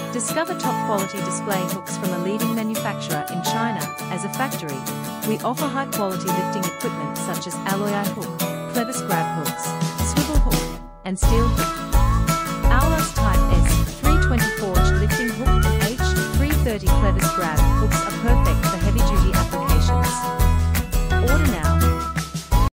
Discover top-quality display hooks from a leading manufacturer in China. As a factory, we offer high-quality lifting equipment such as alloy eye hook, clevis grab hooks, swivel hook, and steel hook. Our Type S 324-inch lifting hook and H330 clevis grab hooks are perfect for heavy-duty applications. Order now.